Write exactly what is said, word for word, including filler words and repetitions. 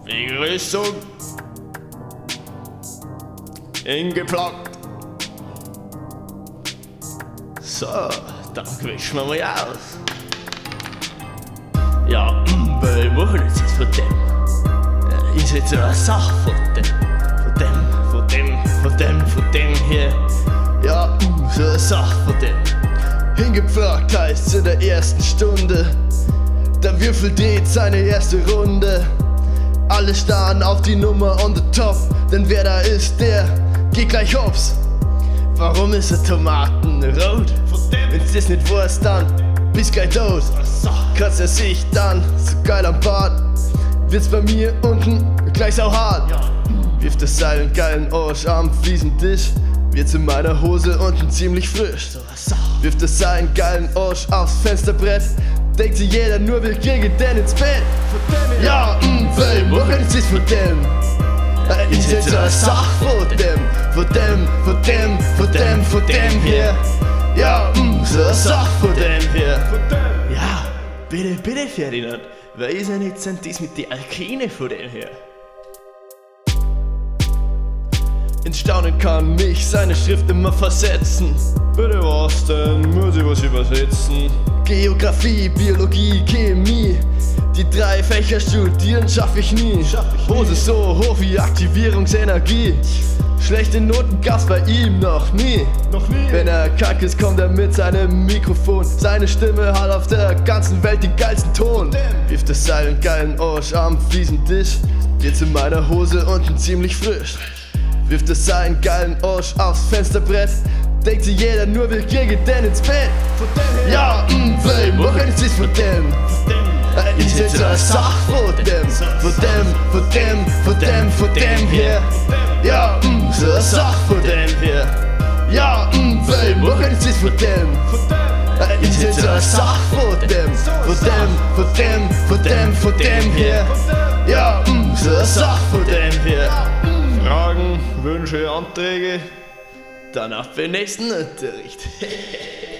Begrüßung. Ingeplant. So, dann quetschen wir mal aus. Ja, weil ich mache jetzt jetzt von dem. Ist jetzt eine Sache von dem. Von dem, von dem, von dem, von dem hier. Ja, so eine Sache von dem. Hingepflagt heißt's in der ersten Stunde. Der Würfel dreht seine erste Runde. Alle starren auf die Nummer on the top. Denn wer da ist, der geht gleich hops. Warum ist er Tomatenrot? Wenn's das nicht war's, dann bist gleich tot. Kratzt er sich dann so geil am Bart, wird's bei mir unten gleich sau hart. Wirft das seinen geilen Arsch am Fliesentisch, wird's in meiner Hose unten ziemlich frisch. Wirft das seinen geilen Arsch aufs Fensterbrett, denkt sich jeder nur, wir kriegen den ins Bett. Ja, mh, weil machen ist von dem. Ist jetzt eine Sache von dem, von dem, von dem, von dem, von dem hier. Ja, mh, so eine Sache von dem hier. Ja, bitte, bitte Ferdinand, wer ist denn jetzt das mit die Alkine von dem hier? In Staunen kann mich seine Schrift immer versetzen. Bitte was denn, muss ich was übersetzen? Geografie, Biologie, Chemie, die drei Fächer studieren schaff ich nie. Hose so hoch wie Aktivierungsenergie. Schlechte Noten gab's bei ihm noch nie. Noch nie. Wenn er krank ist, kommt er mit seinem Mikrofon. Seine Stimme hat auf der ganzen Welt den geilsten Ton. Wirft es seinen geilen Arsch am Fliesentisch, wird's in meiner Hose unten ziemlich frisch. Wirft es seinen geilen Arsch aufs Fensterbrett, denkt sich jeder nur, wir kriegen den ins Bett. Ja, mh, weil machen ist es von dem. Ist jetzt eine Sache von dem, von dem, von dem, von dem, von dem hier. Ja, mh, so eine Sache von dem hier. Ja, mh, weil machen ist es von dem. Ist jetzt eine Sache von dem, von dem, von dem, von dem, von dem hier. Ja, mh, so eine Sache von dem hier. Fragen, Wünsche, Anträge? Dann auf den nächsten Unterricht.